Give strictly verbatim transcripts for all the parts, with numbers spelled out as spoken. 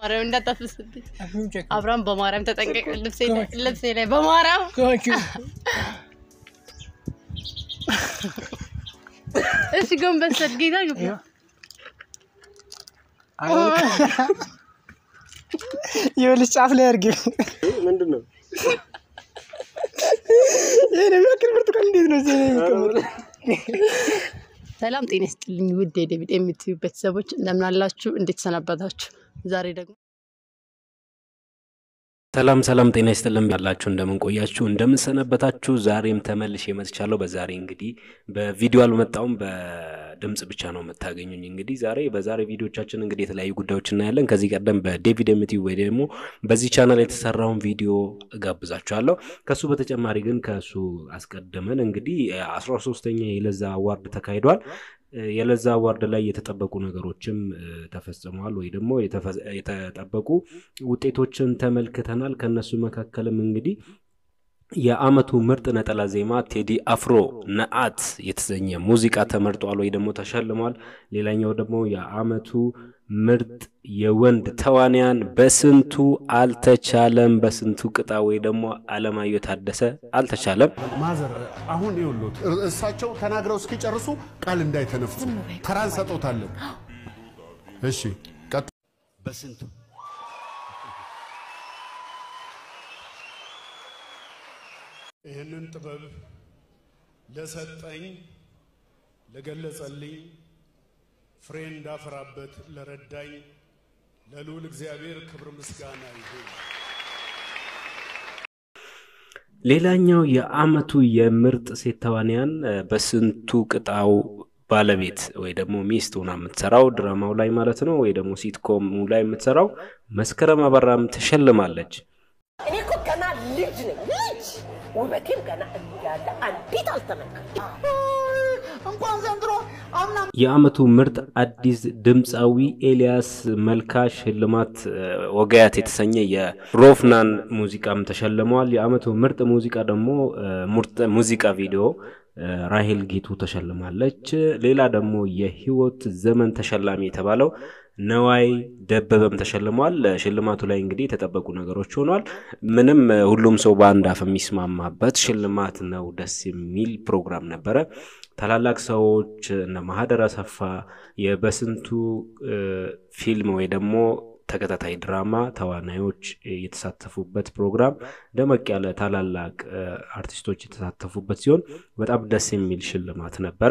ማርያም እንዳታፈስብኝ አብራም በማርያም ተጠንቀቅ ልብሴ ልብሴ ላይ በማርያም ኮንኪ እሺ ጎንበስ ጌታ ግባ ይኸውልሽ ጫፍ ላይ አድርጊ ምንድነው የኔ ያክል ብርቱካን እንዴት ነው እዚህ የሚቀመጥ ሰላም ጤና ይስጥልኝ ውድ የዴቪድ ኤምቲዩ ቤተሰቦች እንደምን አላችሁ እንዴት ሰነበታችሁ ዛሬ ደግሞ ሰላም ሰላም ጤና ይስጥልኝ ያላችሁ እንደምን ቆያችሁ እንደምን ሰነበታችሁ ዛሬም ተመልሼ መጥቻለሁ በዛሬ እንግዲህ በቪዲዮ አልመጣውም በድምጽ ብቻ ነው መታገኙኝ እንግዲህ ዛሬ በዛሬ ቪዲዮቻችን እንግዲህ የተለያዩ ጉዳዮች እናያለን ከዚህ ቀደም በዴቪድ ኤምቲዩ ወይ ደግሞ በዚህ ቻናል የተሰራውን ቪዲዮ ጋብዛችኋለሁ ከሱ በተጨማሪ ግን ከሱ አስቀድመን እንግዲህ አስራ ሶስተኛ የለዛ አዋርድ ተካሂዷል የለዛ አዋርድ ላይ የተጠበቁ ነገሮችም ተፈጽመዋል ወይ ደግሞ የተጠበቁ ውጤቶችን ተመልክተናል ከነሱ መካከለም እንግዲህ የአመቱ ምርጥ ነጠላ ዜማ ቴዲ አፍሮ ነአት የተሰኘ ሙዚቃ ተመርጧል ወይ ደግሞ ተሸልሟል ሌላኛው ደግሞ የአመቱ ምርጥ የወንድ ተዋንያን በስንቱ አልተቻለም በስንቱ ቅጣ ወይ ደግሞ አለማየሁ ታደሰ አልተቻለም ማዘር አሁን ይውሉት እሳቸው ተናግረው እስኪጨርሱ ቃል እንዳይተነፍሱ ተራን ሰጥቶታል እሺ ቀጥ በስንቱ ይሄንን ጥበብ ለሰጠኝ ለገለጸልኝ ፍሬ እንዳፈራበት ለረዳኝ ለልዑል እግዚአብሔር ክብር ምስጋና ይሁን ሌላኛው የአመቱ የምርጥ ሴት ተዋንያን በስንቱ ቅጣው ባለቤት ወይ ደግሞ ሚስት ሆና የምትሰራው ድራማው ላይ ማለት ነው ወይ ደግሞ ሲትኮም ላይ የምትሰራው መስከረም አበራም ተሸልማለች እኔ እኮ ገና ልጅ ነኝ ልጅ ውበቴም ገና ያለ አንዲት አልተመካ እንኳን ዘንድሮ አምና የአመቱ ምርጥ አዲስ ድምጻዊ ኤልያስ መልካ ሽልማት ወጋያት የተሰኘ የሮፍናን ሙዚቃም ተሸልሟል የአመቱ ምርጥ ሙዚቃ ደግሞ ምርጥ ሙዚቃ ቪዲዮ ራሄል ጌቱ ተሸልማለች ሌላ ደግሞ የህይወት ዘመን ተሸላሚ የተባለው ነዋይ ደበበም ተሸልሟል ሽልማቱ ላይ እንግዲህ ተጠበቁ ነገሮች ሆኗል ምንም ሁሉም ሰው ባንድ አፍ የሚስማማበት ሽልማት ነው ደስ የሚል ፕሮግራም ነበር ታላላቅ ሰዎች እነ ማህደር አሰፋ የበስንቱ ፊልም ወይ ደግሞ ተከታታይ ድራማ ተዋናዮች የተሳተፉበት ፕሮግራም ደመቅ ያለ ታላላቅ አርቲስቶች የተሳተፉበት ሲሆን በጣም ደስ የሚል ሽልማት ነበር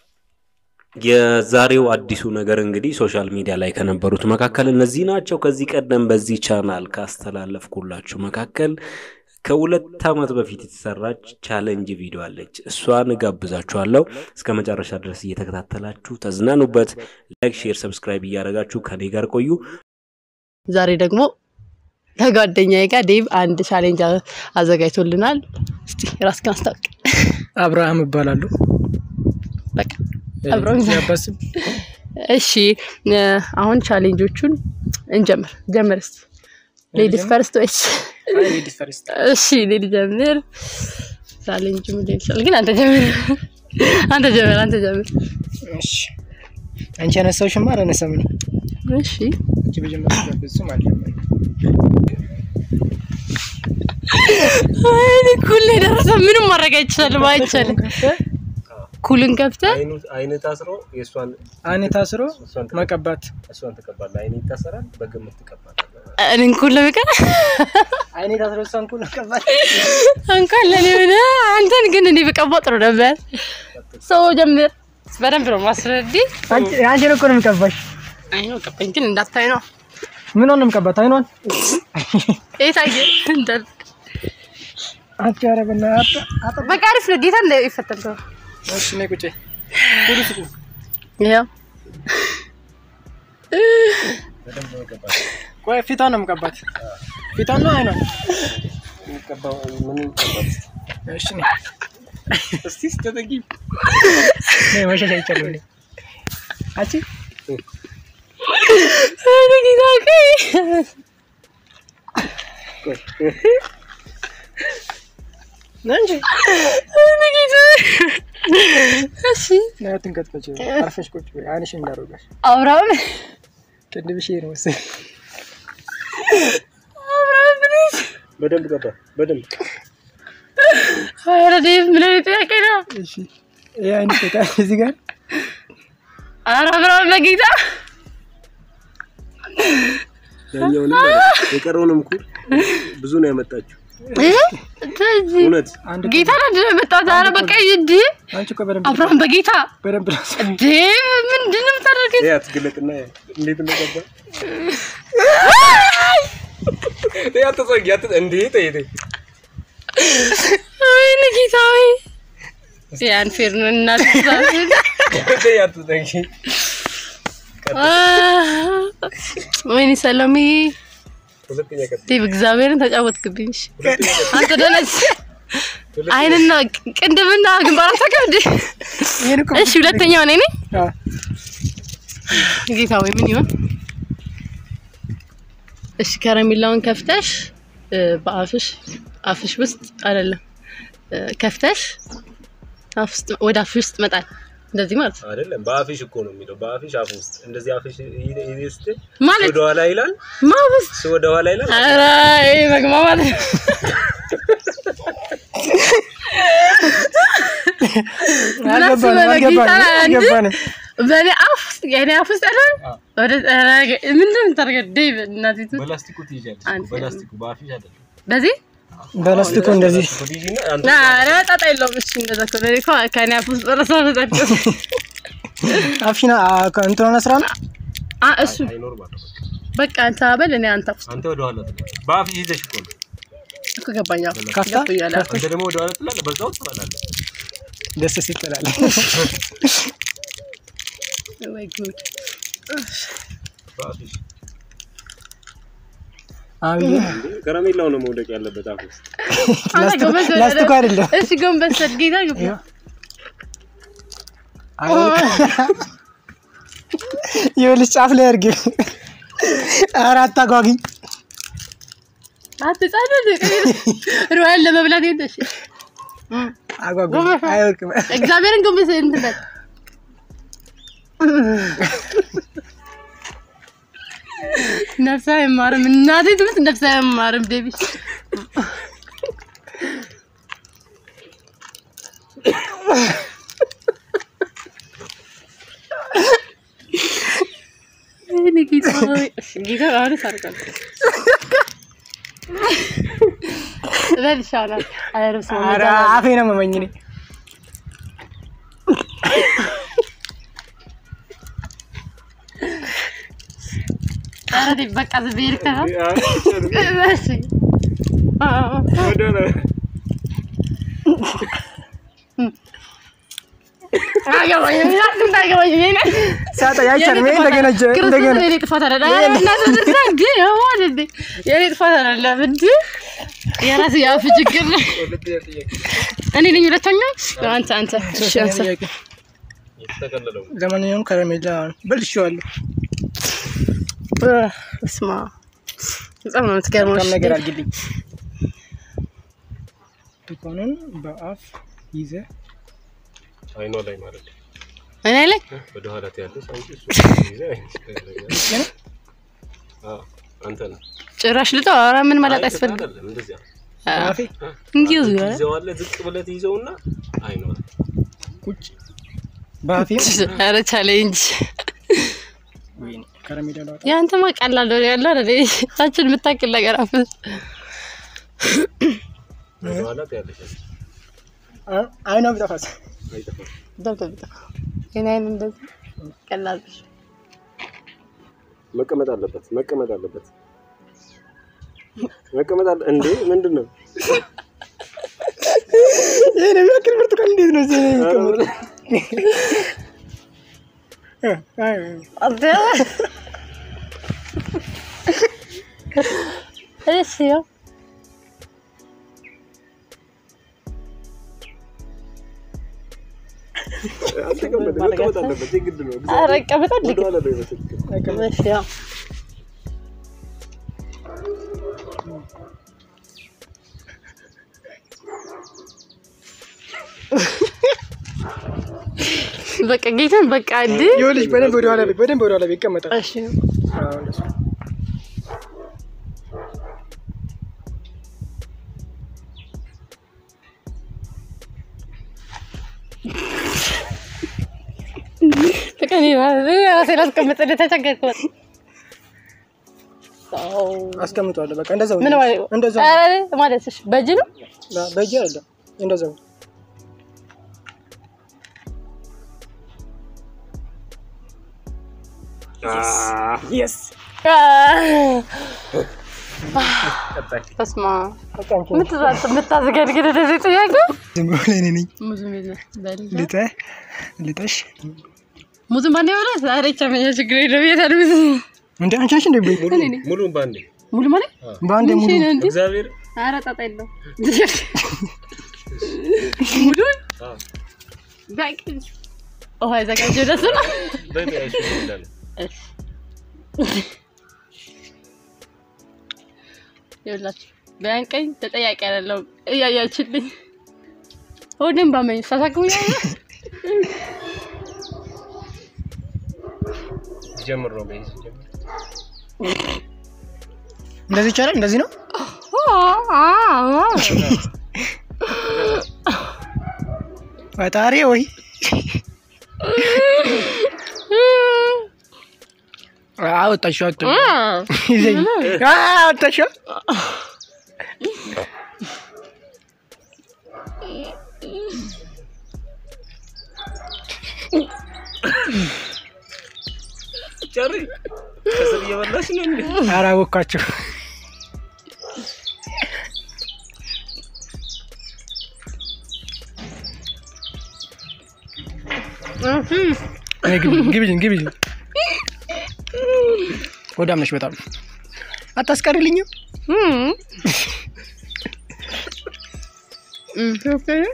የዛሬው አዲሱ ነገር እንግዲህ ሶሻል ሚዲያ ላይ ከነበሩት መካከል እነዚህ ናቸው ከዚህ ቀደም በዚህ ቻናል ካስተላለፍኩላችሁ መካከል ከሁለት አመት በፊት የተሰራች ቻሌንጅ ቪዲዮ አለች እሷን ጋብዛችኋለሁ እስከመጨረሻ ድረስ እየተከታተላችሁ ተዝናኑበት ላይክ ሼር ሰብስክራይብ እያደረጋችሁ ከኔ ጋር ቆዩ ዛሬ ደግሞ ከጓደኛዬ ጋር ዴቭ አንድ ቻሌንጅ አዘጋጅቶልናል እስቲ ራስህን አስተዋውቅ አብርሃም ይባላል በቃ አብሮኝ ያባስብ እሺ አሁን ቻሌንጆቹን እንጀምር ጀምርስ ሌዲስ ፈርስት ወይስ ሌዲስ ፈርስት እሺ ሌዲ ጀምር ቻሌንጁ ምንድን ነው ግን አንተ ጀምር አንተ ጀምር አንተ ጀምር እሺ አንቺ አነሳውሽ ማር አነሳም እሺ እቺ በጀመረ በሱ ማለት ነው አይ ኩል ደረሰ ምንም ማድረግ አይቻልም አይቻልም ኩልን ከፍተ አይኑ አይነ ታስሮ የሷን አይነ ታስሮ መቀባት እሷን ተቀባለ አይኔ ታሰራል በግምት ተቀባለ እኔን ኩል በቃ አይኔ ታስሮ እሷን ኩል መቀባት አንካል ለኔ አንተን ግን እኔ በቀባው ጥሩ ነበር ሰው ጀምር በደንብ ነው ማስረዲ አንቺ አንቺ ነው ኮን መቀባሽ አይኑ ቀበኝ ግን እንዳታይ ነው ምን ሆነም መቀባት አይኗን እታየ እንደል አንቺ አረበና አጣ በቃ አሪፍ ነው ጌታ እንደ ይፈተልከው እሺ ነይ ቁጭ ፖሊስ ቁ ያው በደንብ ነው መቀባት ቆይ ፊቷን ነው መቀባት ፊቷን ነው አይኗን መቀባው ምን መቀባት እሺ ነይ እስቲ ስተደጊ ነይ ማሻሻ ይቻላል አቺ አይ ጌታ ከይ ነንጂ አይ ጌታ እሺ ናትን ከተፈጨ አርፈሽ ቁጭ አይንሽ እንዳሮጋሽ አብራም ከድብሽ ነው ወሰ በደንብ ገባ በደንብ ኧረ ዴቭ ምን አይነት ጥያቄ ነው እሺ ይሄ አይነት ጥያቄ እዚህ ጋር ኧረ ብራው በጌታ ያኛውንም የቀረውንም እኮ ብዙ ነው ያመጣችሁ እዚህ ጌታ ነው የመጣው ዛሬ በቃ ይዲ አንቺ እኮ በደንብ አብራም በጌታ በደንብ እንዴ ምንድነው የምታደርገው ያ ትግለጥና እንዴት እንደገባ ያ ተሰጊያት እንዴት አይደ ወይኔ ጌታ ወይ ያን ፌርና ተሳሰ ያ ተሰጊ ወይኔ ሰላሚ ሁለተኛ ቀጥ ዲብ እግዚአብሔርን ተጫወትክብኝ አንተ ደነስ አይንና ቅንድብና ግንባራ ተከብድ እሺ ሁለተኛው ነኝ አዎ ጌታ ወይ ምን ይሆን እሺ ከረሚላውን ከፍተሽ በአፍሽ አፍሽ ውስጥ አይደለም ከፍተሽ አፍሽ ወደ አፍሽ ውስጥ መጣል እንደዚህ ማለት አይደለም በአፍሽ እኮ ነው የሚለው በአፍሽ አፍ ውስጥ እንደዚህ አፍሽ ይይስት ማለት ወደ ኋላ ይላል ማውስ ወደ ኋላ ይላል ኧረ መግማማት አገባን አገባን አገባን በኔ አፍ የኔ አፍ ውስጥ አይደል ወደ ምንድነው የምታደርገው ዴቭ እናቲቱ በላስቲኩ ትይዣለሽ በላስቲኩ በአፍሽ አይደለም በዚህ በላስቲኩ እንደዚህ ና ረጣጣ የለውም እሺ እንደዛ ከሆነ እኮ ከኔ አፍ ውስጥ ረሳ ተጠቅቶ አፍሽና ከእንትሮና ስራና አ እሱ በቃ አንተ አበል እኔ አንተ አንተ ወደ ኋላ ትላለህ በአፍሽ ይዘሽ እኮ ነው እኮ ገባኛ ካፍታ አንተ ደግሞ ወደ ኋላ ትላለህ በዛው ትላለህ ደስ ሲጥላል ወይ ጉድ በአፍሽ አይ ከረሜላው ነው መውደቅ ያለበት አፍ ውስጥ ላስቲኩ አይደለም እሺ ጎንበስ ጌታ ገባ አይ ይኸውልሽ ጫፍ ላይ አድርጊ አራት አጓጊኝ አትጻደድ ሩዋል ለመብላት ይደሽ አጓጊኝ አይወርቅም እግዚአብሔርን ጎንበስ እንትን ነፍሳ ይማርም እናቴ ትምት ነፍሳ ይማርም ዴቪስ እኔ ጌታ ጌታ አሪፍ አርጋል ለልሻላ አይረስ ኧረ አፌ ነው መመኝ ነኝ አረዲ በቃ ዝቤር ከታ እሺ አዎ ወደና አገባኝ እናንተ አገባኝ እኔ ሳታ ያቻለ ምን እንደገና እንደገና እኔ ጥፋት አይደለም እናንተ ዝግ ወደ የኔ ጥፋት አይደለም እንዴ የራስ ያፍ ችግር እኔ ነኝ ሁለተኛ አንተ አንተ እሺ አንተ የተከለለው ለማንኛውም ከረሜላ በልሽዋለሁ እስማ በጣም ነው የምትገርመው በጣም ነገር አድርግልኝ ቢኮንን በአፍ ይዘ አይኗ ላይ ማለት እኔ ላይ ወደ ኋላ ያለሽ አንቺ እሱ ይዘ አዎ አንተ ነው ጭራሽ ልጠው ኧረ ምን ማለት ያስፈልጋል አይደለም እንደዚህ አፌ እንግዲህ ይዘዋል ዝቅ ብለት ይዘውና አይኗ ቁጭ ባፌ ኧረ ቻሌንጅ ወይ ከረሜላ ነው ያንተ ማቀላል ነው ያለው አይደል ታችን የምታክል ነገር አፍ ወደ ኋላ ያለሽ አይኗ ቢጠፋስ አይጠፋም ደብደብ እኔ አይን እንደዚህ ቀላል መቀመጥ አለበት መቀመጥ አለበት መቀመጥ አለ እንዴ ምንድነው የኔ ያክል ብርቱካን እንዴት ነው እዚህ የሚቀመጥ አይ አደ እሺ ያው አትቀመጥ መቀመጥ አለበት የግድ ነው ኧረ ቀመጥ አለበት ወደ ኋላ ነው ይመስል እሺ ያው በቃ ጌታን በቃ እንዴ ይኸውልሽ በደንብ ወደ ኋላ በደንብ ወደ ኋላ ይቀመጣል እሺ አዎ እንደሱ እኔ ራሴ ላስቀምጥ ተቸገርኩ አስቀምጣለሁ በቃ እንደዛው ምን ማለት እንደዛው አረ ማለትሽ በእጅ ነው በእጅ አይደለም እንደዛው Ah, yes. ተስማ ምትዛት ምታዘጋጅ እንደዚህ ጥያቄ ዝም ብሎ እኔ ነኝ ሙዙ በል ልጠ ልጠሽ ሙዙ ማን ነው ዛሬ ቻመኛ ችግር የለም ይታል ሙዙ እንዴ አንቺ ነሽ እንዴ ሙሉ ባንዴ ሙሉ ማለት ባንዴ ሙሉ እግዚአብሔር ኧረ ጣጣ የለው ሙሉ አዎ ባቂ ኦ አዘጋጅ ደስ ነው በሚያሽ ይላል ይኸውላችሁ በአንቀኝ ተጠያቂ አይደለም እያያችልኝ ሆድም ባመኝ ሳሳኩኝ ጀምሮ ነው በይስ ጀምሮ እንደዚህ ይቻላል እንደዚህ ነው አዎ ፈጣሪ ወይ አው ተሻት ይዘኝ አው ተሻት ጨሪ ከሰል እየበላሽ ነው እንዴ አራወካችሁ እህ ግብልኝ ግብልኝ ወዳም ነሽ በጣም አታስቀርልኝ እም እም ኦኬ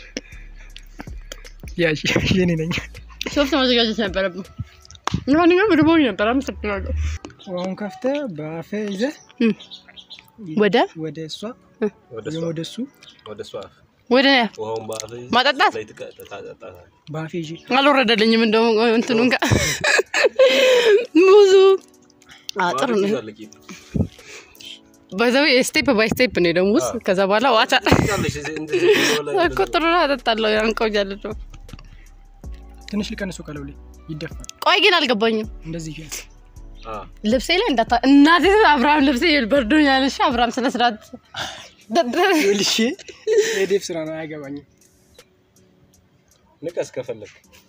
ያሽ የኔ ነኝ ሶፍት ማዘጋጀት ነበረብኝ ምንድነው ምድቦኝ ነበር አመሰግናለሁ አሁን ከፍተ ባፈ ይዘ ወደ ወደ እሷ ወደ ወደ እሱ ወደ እሷ ወደ ወሁን ባፈ ማጣጣት ላይ ተጣጣጣ ባፈ ይዤ አልወረደልኝም እንደው እንትኑን ጋር ሙዙ አጥሩ ነው በዛው ስቴፕ ባይ ስቴፕ ነው ደግሞ ከዛ በኋላ ዋታ ቁጥሩ አጣጣለው ያንቆጃል ነው ትንሽ ልቀንሱ ካለው ላይ ይደፋል ቆይ ግን አልገባኝም እንደዚህ ይያዝ አ ልብሴ ላይ እንዳታ እናቴ አብራም ልብሴ ይልበርዶኛል እሺ አብራም ስለ ስራት ልሽ ኤዲፍ ስራ ነው አይገባኝም ንቀስ ከፈለክ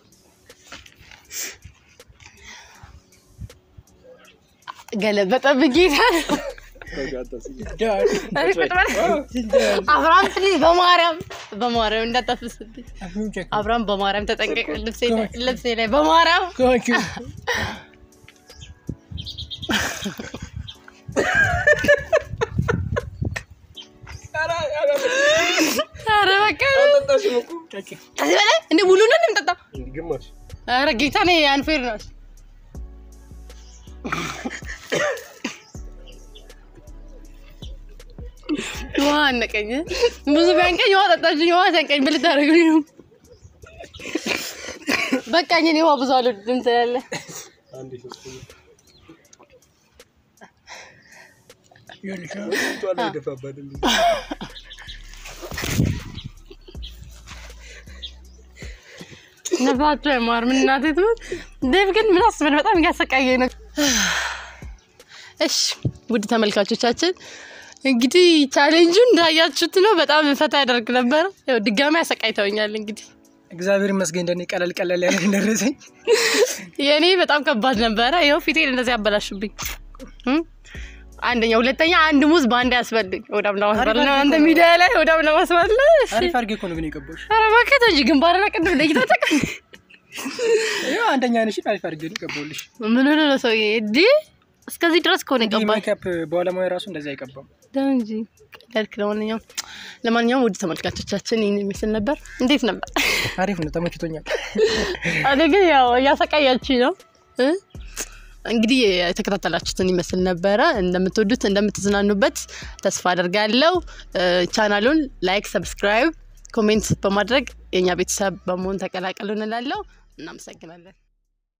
ገለበጠብ ጌታ አብራም ፕሊዝ በማርያም በማርያም እንዳታፍስብኝ አብራም በማርያም ተጠንቀቅ ልብሴ ልብሴ ላይ በማርያም ኮንኪ አረ በቃ ከዚህ በላይ እንደ ሙሉ ነው እንምጣጣ ግማሽ አረ ጌታ ነው አንፌር ነው ዋነቀኝ ብዙ ባንቀኝ ወጣጣኝ ዋሰንቀኝ ብልታረጉኝ በቃኝ ነው ብዙ አልወድም ትላለህ አንዴ ሶስት ይልካ ቷል ደፋባደም ነፋት ማር ምን እናቴት ዴቭ ግን ምን አስበን በጣም ያሰቃየኝ ነው እሺ ውድ ተመልካቾቻችን እንግዲህ ቻሌንጁ እንዳያችሁት ነው በጣም ፈታ ያደርግ ነበር ያው ድጋሚ ያሰቃይተውኛል እንግዲህ እግዚአብሔር ይመስገን እንደኔ ቀለል ቀለል ያለ እንደረሰኝ የኔ በጣም ከባድ ነበር ያው ፊቴን እንደዚህ ያበላሽብኝ አንደኛ ሁለተኛ አንድ ሙዝ ባንድ ያስፈልግ ወዳም ለማስበል ነው አንተ ሚዲያ ላይ ወዳም ለማስበል አሪፍ አርጌ እኮ ነው ግን ይቀበልሽ አረ ባከተ እንጂ ግንባር ላይ ቅድም ለይታ ተቀ ያው አንደኛ ነሽ አሪፍ አርጌ ይቀበልሽ ምን ሆነ ነው ሰውዬ እዲ እስከዚህ ድረስ ኮነ ይቀባል ሜካፕ ባለሙያ ራሱ እንደዛ ይቀባው ዳንጂ ለልክ ለማንኛውም ለማንኛውም ውድ ተመልካቾቻችን ይሄን የሚስል ነበር እንዴት ነበር አሪፍ ነው ተመችቶኛል አደገ ያው ያሰቃያችሁ ነው እንግዲህ ተከታተላችሁትን ይመስል ነበር እንደምትወዱት እንደምትዝናኑበት ተስፋ አደርጋለሁ ቻናሉን ላይክ ሰብስክራይብ ኮሜንት በማድረግ የኛ ቤተሰብ በመሆን ተቀላቀሉን እላለሁ እናመሰግናለን